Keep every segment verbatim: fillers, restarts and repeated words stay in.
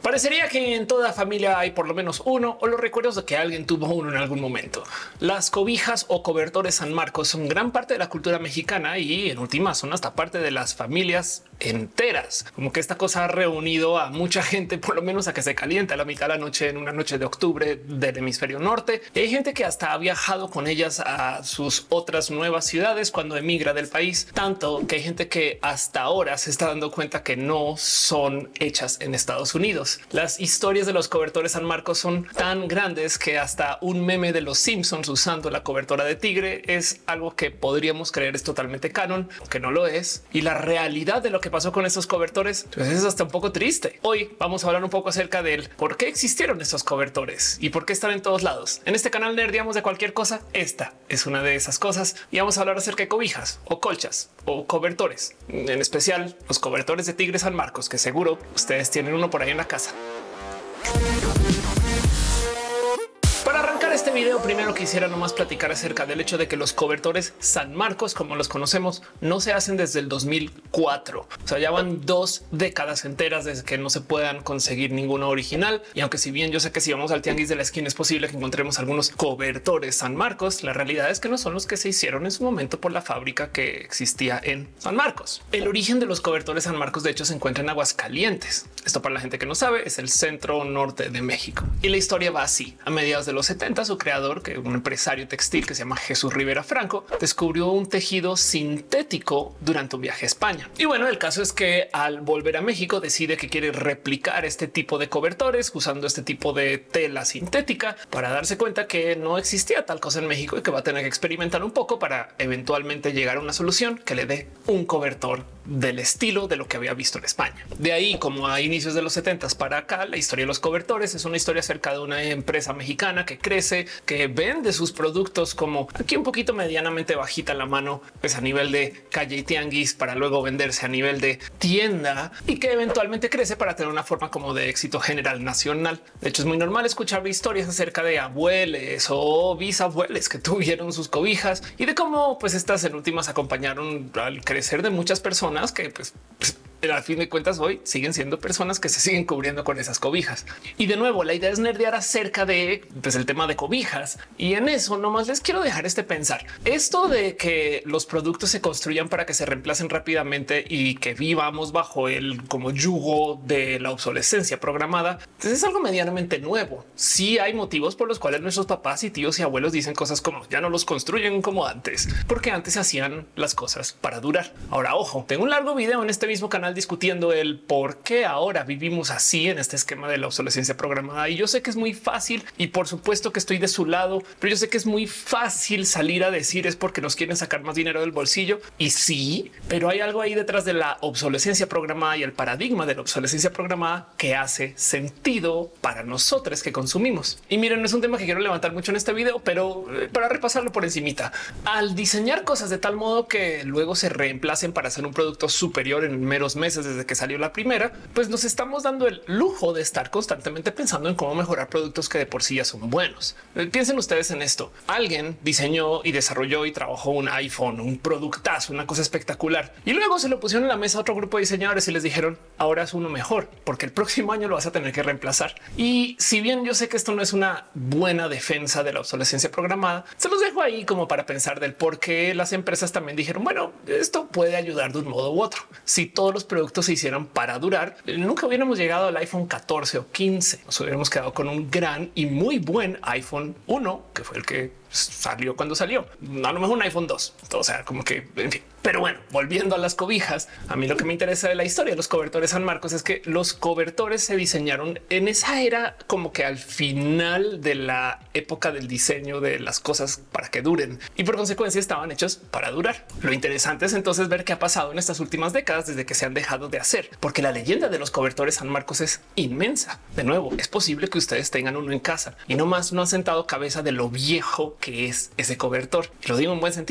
Parecería que en toda familia hay por lo menos uno o los recuerdos de que alguien tuvo uno en algún momento. Las cobijas o cobertores San Marcos son gran parte de la cultura mexicana y en última son hasta parte de las familias enteras. Como que esta cosa ha reunido a mucha gente, por lo menos a que se caliente a la mitad de la noche en una noche de octubre del hemisferio norte. Y hay gente que hasta ha viajado con ellas a sus otras nuevas ciudades cuando emigra del país, tanto que hay gente que hasta ahora se está dando cuenta que no son hechas en Estados Unidos. Las historias de los cobertores San Marcos son tan grandes que hasta un meme de los Simpsons usando la cobertora de tigre es algo que podríamos creer es totalmente canon, que no lo es. Y la realidad de lo que pasó con estos cobertores pues es hasta un poco triste. Hoy vamos a hablar un poco acerca del por qué existieron estos cobertores y por qué están en todos lados. En este canal nerdeamos de cualquier cosa. Esta es una de esas cosas y vamos a hablar acerca de cobijas o colchas o cobertores, en especial los cobertores de tigre San Marcos, que seguro ustedes tienen uno por ahí en la casa. Para arrancar este video, primero quisiera nomás platicar acerca del hecho de que los cobertores San Marcos, como los conocemos, no se hacen desde el dos mil cuatro. O sea, ya van dos décadas enteras desde que no se puedan conseguir ninguno original. Y aunque si bien yo sé que si vamos al tianguis de la esquina es posible que encontremos algunos cobertores San Marcos, la realidad es que no son los que se hicieron en su momento por la fábrica que existía en San Marcos. El origen de los cobertores San Marcos, de hecho, se encuentra en Aguascalientes. Esto, para la gente que no sabe, es el centro norte de México. Y la historia va así. A mediados de los setenta, su creador, que un empresario textil que se llama Jesús Rivera Franco, descubrió un tejido sintético durante un viaje a España. Y bueno, el caso es que al volver a México decide que quiere replicar este tipo de cobertores usando este tipo de tela sintética para darse cuenta que no existía tal cosa en México y que va a tener que experimentar un poco para eventualmente llegar a una solución que le dé un cobertor del estilo de lo que había visto en España. De ahí, como a inicios de los setenta para acá, la historia de los cobertores es una historia acerca de una empresa mexicana que crece, que vende sus productos como aquí un poquito medianamente bajita la mano, pues a nivel de calle y tianguis, para luego venderse a nivel de tienda y que eventualmente crece para tener una forma como de éxito general nacional. De hecho, es muy normal escuchar historias acerca de abuelos o bisabuelos que tuvieron sus cobijas y de cómo pues estas en últimas acompañaron al crecer de muchas personas que pues, pues a fin de cuentas hoy siguen siendo personas que se siguen cubriendo con esas cobijas. Y de nuevo, la idea es nerdear acerca de pues, el tema de cobijas. Y en eso nomás les quiero dejar este pensar. Esto de que los productos se construyan para que se reemplacen rápidamente y que vivamos bajo el como yugo de la obsolescencia programada, pues es algo medianamente nuevo. Sí hay motivos por los cuales nuestros papás y tíos y abuelos dicen cosas como ya no los construyen como antes, porque antes se hacían las cosas para durar. Ahora, ojo, tengo un largo video en este mismo canal discutiendo el por qué ahora vivimos así en este esquema de la obsolescencia programada. Y yo sé que es muy fácil y por supuesto que estoy de su lado, pero yo sé que es muy fácil salir a decir es porque nos quieren sacar más dinero del bolsillo. Y sí, pero hay algo ahí detrás de la obsolescencia programada y el paradigma de la obsolescencia programada que hace sentido para nosotros que consumimos. Y miren, no es un tema que quiero levantar mucho en este video, pero para repasarlo por encimita, al diseñar cosas de tal modo que luego se reemplacen para hacer un producto superior en meros meses desde que salió la primera, pues nos estamos dando el lujo de estar constantemente pensando en cómo mejorar productos que de por sí ya son buenos. Piensen ustedes en esto. Alguien diseñó y desarrolló y trabajó un iPhone, un productazo, una cosa espectacular. Y luego se lo pusieron en la mesa a otro grupo de diseñadores y les dijeron ahora es uno mejor porque el próximo año lo vas a tener que reemplazar. Y si bien yo sé que esto no es una buena defensa de la obsolescencia programada, se los dejo ahí como para pensar del por qué las empresas también dijeron bueno, esto puede ayudar de un modo u otro. Si todos los productos se hicieran para durar, nunca hubiéramos llegado al iPhone catorce o quince. Nos hubiéramos quedado con un gran y muy buen iPhone uno, que fue el que salió cuando salió. A lo mejor un iPhone dos. O sea, como que, en fin. Pero bueno, volviendo a las cobijas, a mí lo que me interesa de la historia de los cobertores San Marcos es que los cobertores se diseñaron en esa era como que al final de la época del diseño de las cosas para que duren y por consecuencia estaban hechos para durar. Lo interesante es entonces ver qué ha pasado en estas últimas décadas desde que se han dejado de hacer, porque la leyenda de los cobertores San Marcos es inmensa. De nuevo, es posible que ustedes tengan uno en casa y no más no han sentado cabeza de lo viejo que es ese cobertor. Y lo digo en buen sentido.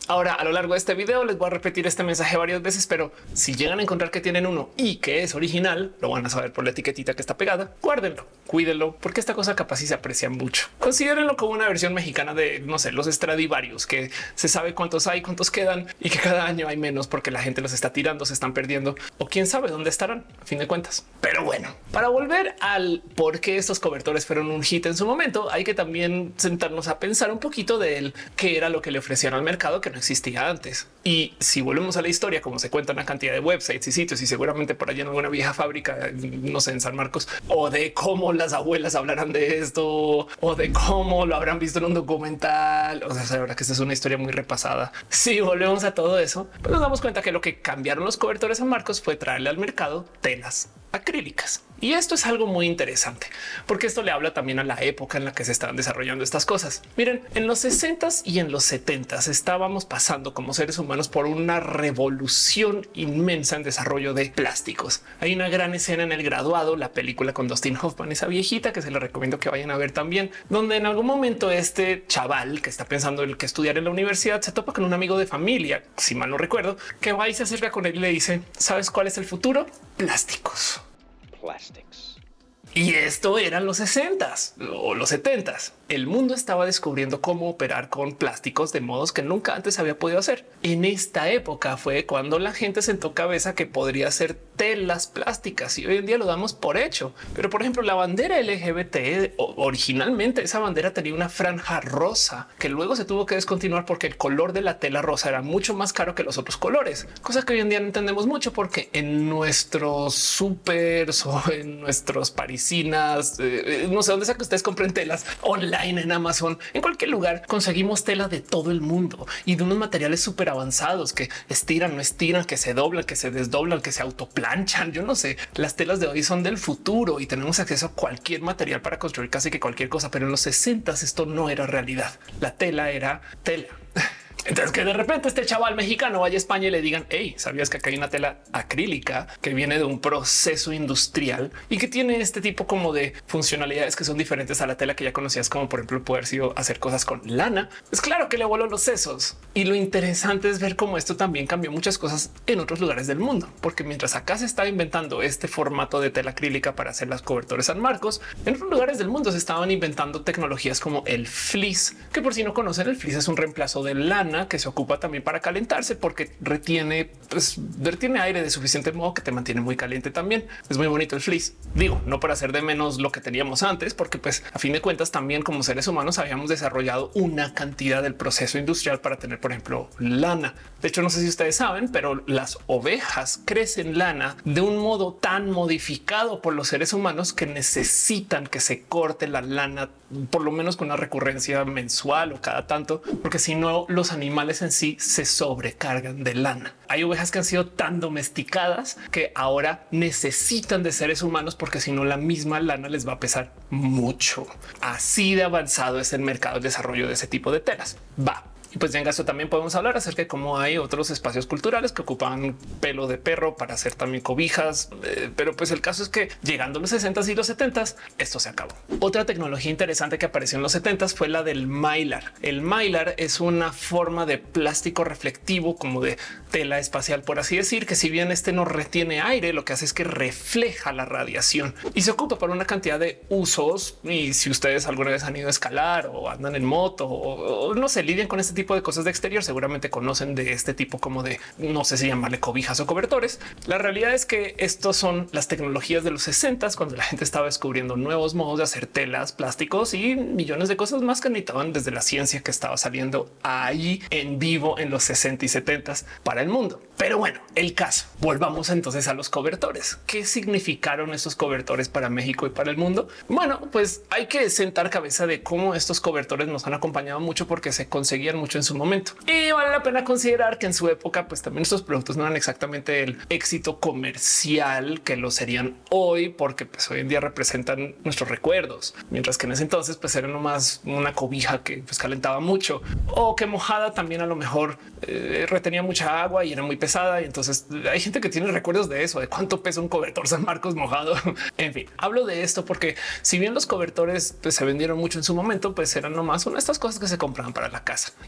Ahora, a lo largo de este video les voy a repetir este mensaje varias veces, pero si llegan a encontrar que tienen uno y que es original, lo van a saber por la etiquetita que está pegada. Guárdenlo, cuídenlo, porque esta cosa capaz sí se aprecia mucho. Considérenlo como una versión mexicana de, no sé, los Stradivarius, que se sabe cuántos hay, cuántos quedan y que cada año hay menos porque la gente los está tirando, se están perdiendo o quién sabe dónde estarán a fin de cuentas. Pero bueno, para volver al por qué estos cobertores fueron un hit en su momento, hay que también sentarnos a pensar un poquito de él, qué era lo que le ofrecían al mercado que no existía antes. Y si volvemos a la historia, como se cuenta una cantidad de websites y sitios y seguramente por allá en alguna vieja fábrica, no sé, en San Marcos, o de cómo las abuelas hablarán de esto o de cómo lo habrán visto en un documental. O sea, la verdad que esta es una historia muy repasada. Si volvemos a todo eso, pues nos damos cuenta que lo que cambiaron los cobertores San Marcos fue traerle al mercado telas acrílicas. Y esto es algo muy interesante porque esto le habla también a la época en la que se estaban desarrollando estas cosas. Miren, en los sesentas y en los setentas estábamos pasando como seres humanos por una revolución inmensa en desarrollo de plásticos. Hay una gran escena en El Graduado, la película con Dustin Hoffman, esa viejita que se le recomiendo que vayan a ver también, donde en algún momento este chaval que está pensando en que estudiar en la universidad se topa con un amigo de familia, si mal no recuerdo, que va y se acerca con él y le dice: ¿sabes cuál es el futuro? Plásticos. Plastics. Y esto eran los sesentas o los setentas. El mundo estaba descubriendo cómo operar con plásticos de modos que nunca antes había podido hacer. En esta época fue cuando la gente sentó cabeza que podría ser telas plásticas y hoy en día lo damos por hecho. Pero por ejemplo, la bandera L G B T, originalmente esa bandera tenía una franja rosa que luego se tuvo que descontinuar porque el color de la tela rosa era mucho más caro que los otros colores, cosa que hoy en día no entendemos mucho porque en nuestros supers o en nuestros parisinas, eh, no sé dónde sea que ustedes compren telas online, en Amazon, en cualquier lugar conseguimos tela de todo el mundo y de unos materiales súper avanzados que estiran, no estiran, que se doblan, que se desdoblan, que se autoplanchan. Yo no sé, las telas de hoy son del futuro y tenemos acceso a cualquier material para construir casi que cualquier cosa, pero en los sesentas esto no era realidad. La tela era tela. Entonces que de repente este chaval mexicano vaya a España y le digan: hey, ¿sabías que acá hay una tela acrílica que viene de un proceso industrial y que tiene este tipo como de funcionalidades que son diferentes a la tela que ya conocías, como por ejemplo poder sido hacer cosas con lana? Es claro que le voló los sesos. Y lo interesante es ver cómo esto también cambió muchas cosas en otros lugares del mundo, porque mientras acá se estaba inventando este formato de tela acrílica para hacer las cobertores San Marcos, en otros lugares del mundo se estaban inventando tecnologías como el fleece, que por si no conocen, el fleece es un reemplazo de lana que se ocupa también para calentarse porque retiene, pues, retiene aire de suficiente modo que te mantiene muy caliente también. Es muy bonito el fleece. Digo, no para hacer de menos lo que teníamos antes, porque pues a fin de cuentas también como seres humanos habíamos desarrollado una cantidad del proceso industrial para tener, por ejemplo, lana. De hecho, no sé si ustedes saben, pero las ovejas crecen lana de un modo tan modificado por los seres humanos que necesitan que se corte la lana por lo menos con una recurrencia mensual o cada tanto, porque si no los animales en sí se sobrecargan de lana. Hay ovejas que han sido tan domesticadas que ahora necesitan de seres humanos porque si no la misma lana les va a pesar mucho. Así de avanzado es el mercado de desarrollo de ese tipo de telas. Va. Y pues ya en gasto también podemos hablar acerca de cómo hay otros espacios culturales que ocupan pelo de perro para hacer también cobijas. Eh, pero pues el caso es que llegando a los sesentas y los setentas, esto se acabó. Otra tecnología interesante que apareció en los setentas fue la del mylar. El mylar es una forma de plástico reflectivo como de tela espacial, por así decir, que si bien este no retiene aire, lo que hace es que refleja la radiación y se ocupa para una cantidad de usos. Y si ustedes alguna vez han ido a escalar o andan en moto o, o no se lidian con este tipo de cosas de exterior, seguramente conocen de este tipo como de, no sé si llamarle cobijas o cobertores. La realidad es que estos son las tecnologías de los sesentas, cuando la gente estaba descubriendo nuevos modos de hacer telas, plásticos y millones de cosas más que necesitaban desde la ciencia que estaba saliendo ahí en vivo en los sesenta y setenta para el mundo. Pero bueno, el caso, volvamos entonces a los cobertores. ¿Qué significaron estos cobertores para México y para el mundo? Bueno, pues hay que sentar cabeza de cómo estos cobertores nos han acompañado mucho porque se conseguían mucho en su momento. Y vale la pena considerar que en su época, pues también estos productos no eran exactamente el éxito comercial que lo serían hoy, porque pues hoy en día representan nuestros recuerdos, mientras que en ese entonces pues era nomás una cobija que pues calentaba mucho o que mojada también a lo mejor eh, retenía mucha agua y era muy pesada. Y entonces hay gente que tiene recuerdos de eso, de cuánto pesa un cobertor San Marcos mojado. En fin, hablo de esto porque si bien los cobertores pues, se vendieron mucho en su momento, pues eran nomás una de estas cosas que se compraban para la casa.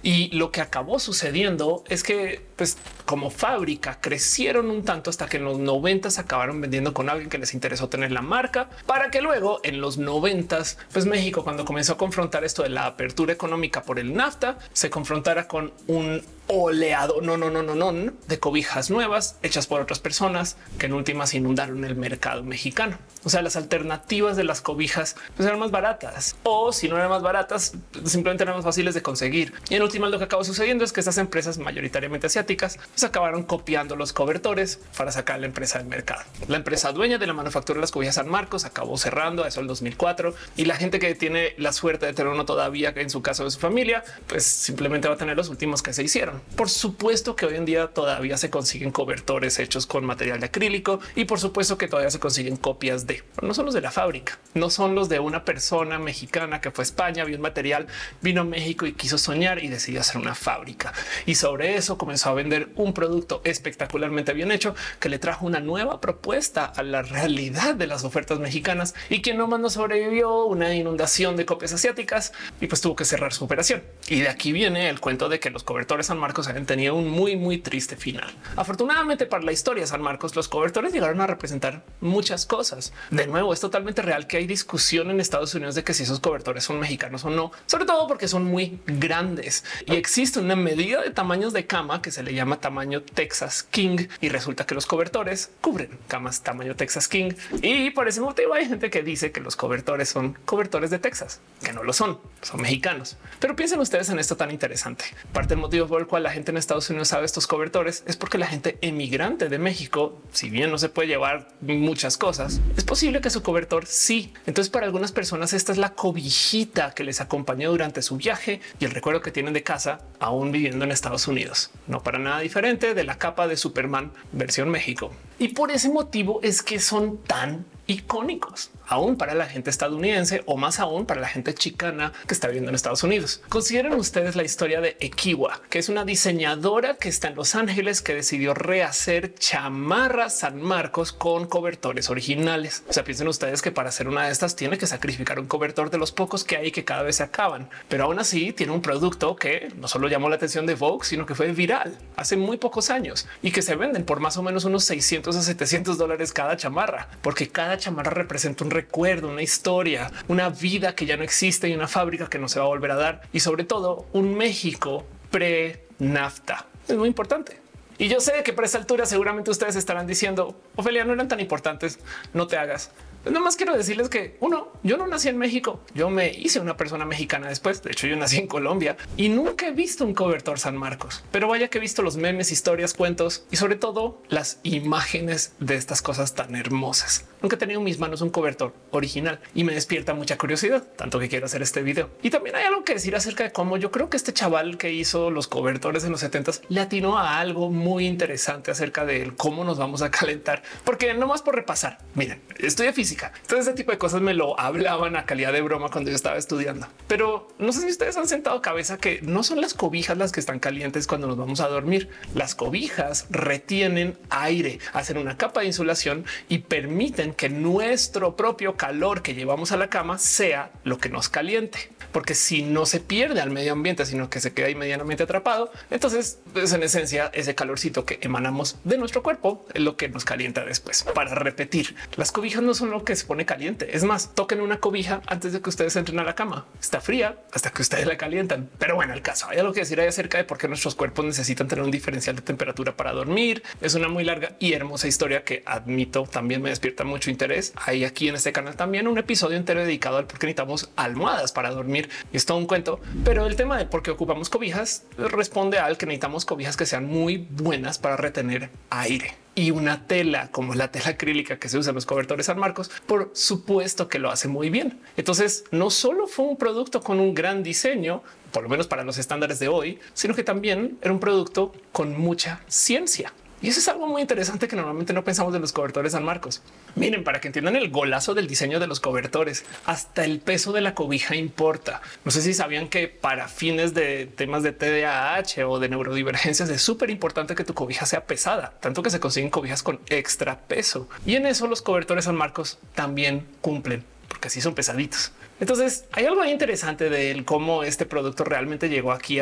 Y lo que acabó sucediendo es que, pues, como fábrica crecieron un tanto hasta que en los noventas acabaron vendiendo con alguien que les interesó tener la marca, para que luego en los noventas, pues México, cuando comenzó a confrontar esto de la apertura económica por el NAFTA, se confrontara con un oleado, no, no, no, no, no, de cobijas nuevas hechas por otras personas que en últimas inundaron el mercado mexicano. O sea, las alternativas de las cobijas pues eran más baratas, o si no eran más baratas, simplemente eran más fáciles de conseguir. Y en últimas lo que acabó sucediendo es que estas empresas mayoritariamente asiáticas pues acabaron copiando los cobertores para sacar la empresa del mercado. La empresa dueña de la manufactura de las cobijas San Marcos acabó cerrando a eso el dos mil cuatro, y la gente que tiene la suerte de tener uno todavía en su caso de su familia, pues simplemente va a tener los últimos que se hicieron. Por supuesto que hoy en día todavía se consiguen cobertores hechos con material de acrílico, y por supuesto que todavía se consiguen copias de, pero no son los de la fábrica, no son los de una persona mexicana que fue a España, vio un material, vino a México y quiso soñar y decidió hacer una fábrica. Y sobre eso comenzó a vender un producto espectacularmente bien hecho que le trajo una nueva propuesta a la realidad de las ofertas mexicanas, y quien nomás no sobrevivió una inundación de copias asiáticas y pues tuvo que cerrar su operación. Y de aquí viene el cuento de que los cobertores San Marcos habían tenido un muy, muy triste final. Afortunadamente para la historia de San Marcos, los cobertores llegaron a representar muchas cosas. De nuevo, es totalmente real que hay discusión en Estados Unidos de que si esos cobertores son mexicanos o no, sobre todo porque son muy grandes y existe una medida de tamaños de cama que se le llama tamaño Texas King, y resulta que los cobertores cubren camas tamaño Texas King, y por ese motivo hay gente que dice que los cobertores son cobertores de Texas, que no lo son, son mexicanos. Pero piensen ustedes en esto tan interesante. Parte del motivo por el cual la gente en Estados Unidos sabe estos cobertores es porque la gente emigrante de México, si bien no se puede llevar muchas cosas, es posible que su cobertor sí. Entonces, para algunas personas esta es la cobijita que les acompañó durante su viaje y el recuerdo que tienen de casa aún viviendo en Estados Unidos. No para nada diferente de la capa de Superman versión México. Y por ese motivo es que son tan icónicos, aún para la gente estadounidense, o más aún para la gente chicana que está viviendo en Estados Unidos. Consideren ustedes la historia de Equiwa, que es una diseñadora que está en Los Ángeles que decidió rehacer chamarras San Marcos con cobertores originales. O sea, piensen ustedes que para hacer una de estas tiene que sacrificar un cobertor de los pocos que hay que cada vez se acaban, pero aún así tiene un producto que no solo llamó la atención de Vogue, sino que fue viral hace muy pocos años y que se venden por más o menos unos seiscientos a setecientos dólares cada chamarra, porque cada chamarra representa un recuerdo, una historia, una vida que ya no existe y una fábrica que no se va a volver a dar, y sobre todo un México pre-NAFTA. Es muy importante. Y yo sé que por esta altura seguramente ustedes estarán diciendo, Ofelia, no eran tan importantes, no te hagas. Pues nomás quiero decirles que uno, yo no nací en México, yo me hice una persona mexicana después. De hecho, yo nací en Colombia y nunca he visto un cobertor San Marcos, pero vaya que he visto los memes, historias, cuentos y sobre todo las imágenes de estas cosas tan hermosas. Nunca he tenido en mis manos un cobertor original y me despierta mucha curiosidad, tanto que quiero hacer este video. Y también hay algo que decir acerca de cómo yo creo que este chaval que hizo los cobertores en los setentas le atinó a algo muy interesante acerca de cómo nos vamos a calentar, porque no más por repasar. Miren, estudié física. Entonces ese tipo de cosas me lo hablaban a calidad de broma cuando yo estaba estudiando, pero no sé si ustedes han sentado cabeza que no son las cobijas las que están calientes cuando nos vamos a dormir. Las cobijas retienen aire, hacen una capa de insulación y permiten que nuestro propio calor que llevamos a la cama sea lo que nos caliente, porque si no se pierde al medio ambiente, sino que se queda ahí medianamente atrapado, entonces pues, en esencia ese calorcito que emanamos de nuestro cuerpo es lo que nos calienta después. Para repetir, las cobijas no son lo que se pone caliente. Es más, toquen una cobija antes de que ustedes entren a la cama. Está fría hasta que ustedes la calientan. Pero bueno, el caso, hay algo que decir ahí acerca de por qué nuestros cuerpos necesitan tener un diferencial de temperatura para dormir. Es una muy larga y hermosa historia que admito también me despierta mucho interés. Hay aquí en este canal también un episodio entero dedicado al por qué necesitamos almohadas para dormir. Y es todo un cuento, pero el tema de por qué ocupamos cobijas responde al que necesitamos cobijas que sean muy buenas para retener aire. Y una tela como la tela acrílica que se usa en los cobertores San Marcos, por supuesto que lo hace muy bien. Entonces, no solo fue un producto con un gran diseño, por lo menos para los estándares de hoy, sino que también era un producto con mucha ciencia. Y eso es algo muy interesante que normalmente no pensamos de los cobertores San Marcos. Miren, para que entiendan el golazo del diseño de los cobertores, hasta el peso de la cobija importa. No sé si sabían que para fines de temas de T D A H o de neurodivergencias es súper importante que tu cobija sea pesada, tanto que se consiguen cobijas con extra peso. Y en eso los cobertores San Marcos también cumplen, porque así son pesaditos. Entonces hay algo interesante de él, cómo este producto realmente llegó aquí a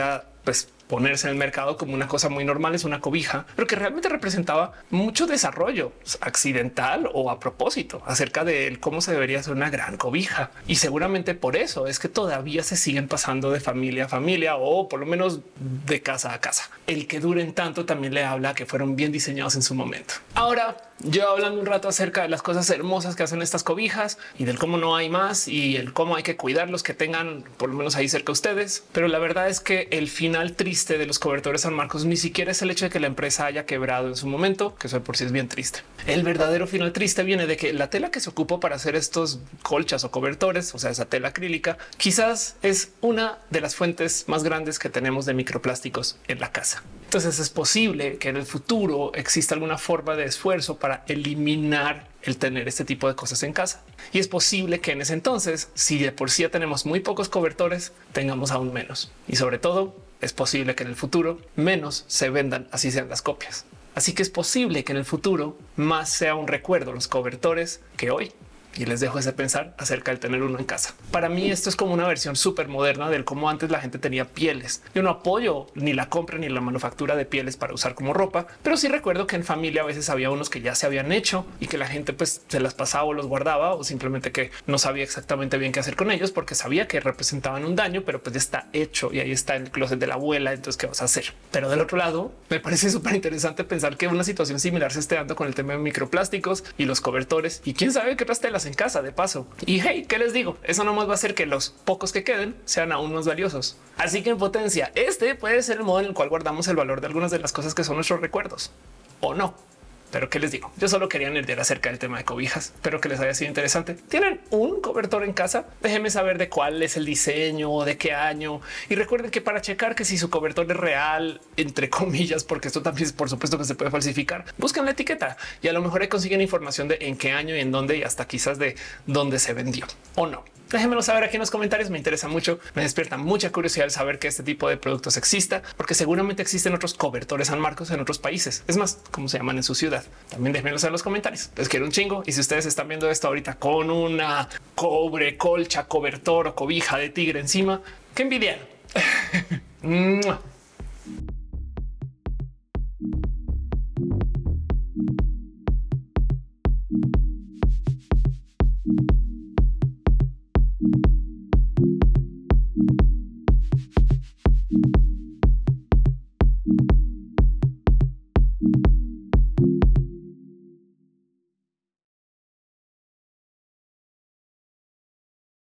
pues ponerse en el mercado como una cosa muy normal, es una cobija, pero que realmente representaba mucho desarrollo accidental o a propósito acerca de cómo se debería hacer una gran cobija. Y seguramente por eso es que todavía se siguen pasando de familia a familia o por lo menos de casa a casa. El que duren tanto también le habla que fueron bien diseñados en su momento. Ahora, yo hablando un rato acerca de las cosas hermosas que hacen estas cobijas y del cómo no hay más y el cómo hay que cuidar los que tengan por lo menos ahí cerca ustedes. Pero la verdad es que el final triste de los cobertores San Marcos ni siquiera es el hecho de que la empresa haya quebrado en su momento, que eso de por sí es bien triste. El verdadero final triste viene de que la tela que se ocupó para hacer estos colchas o cobertores, o sea, esa tela acrílica, quizás es una de las fuentes más grandes que tenemos de microplásticos en la casa. Entonces es posible que en el futuro exista alguna forma de esfuerzo para eliminar el tener este tipo de cosas en casa. Y es posible que en ese entonces, si de por sí ya tenemos muy pocos cobertores, tengamos aún menos. Y sobre todo, es posible que en el futuro menos se vendan, así sean las copias. Así que es posible que en el futuro más sea un recuerdo los cobertores que hoy. Y les dejo ese pensar acerca del tener uno en casa. Para mí esto es como una versión súper moderna del cómo antes la gente tenía pieles. Yo no apoyo ni la compra ni la manufactura de pieles para usar como ropa, pero sí recuerdo que en familia a veces había unos que ya se habían hecho y que la gente pues se las pasaba o los guardaba o simplemente que no sabía exactamente bien qué hacer con ellos porque sabía que representaban un daño, pero pues ya está hecho y ahí está en el closet de la abuela. Entonces, ¿qué vas a hacer? Pero del otro lado, me parece súper interesante pensar que una situación similar se esté dando con el tema de microplásticos y los cobertores y quién sabe qué otras telas en casa de paso. Y hey, ¿qué les digo? Eso nomás va a hacer que los pocos que queden sean aún más valiosos. Así que en potencia, este puede ser el modo en el cual guardamos el valor de algunas de las cosas que son nuestros recuerdos o no. Pero qué les digo, yo solo quería nerdear acerca del tema de cobijas. Espero que les haya sido interesante. ¿Tienen un cobertor en casa? Déjenme saber de cuál es el diseño, de qué año. Y recuerden que para checar que si su cobertor es real, entre comillas, porque esto también es por supuesto que se puede falsificar, buscan la etiqueta y a lo mejor ahí consiguen información de en qué año y en dónde y hasta quizás de dónde se vendió o no. Déjenmelo saber aquí en los comentarios. Me interesa mucho. Me despierta mucha curiosidad el saber que este tipo de productos exista, porque seguramente existen otros cobertores San Marcos en otros países. Es más, cómo se llaman en su ciudad. También déjenmelo saber en los comentarios. Les quiero un chingo. Y si ustedes están viendo esto ahorita con una cobre, colcha, cobertor o cobija de tigre encima, qué envidian.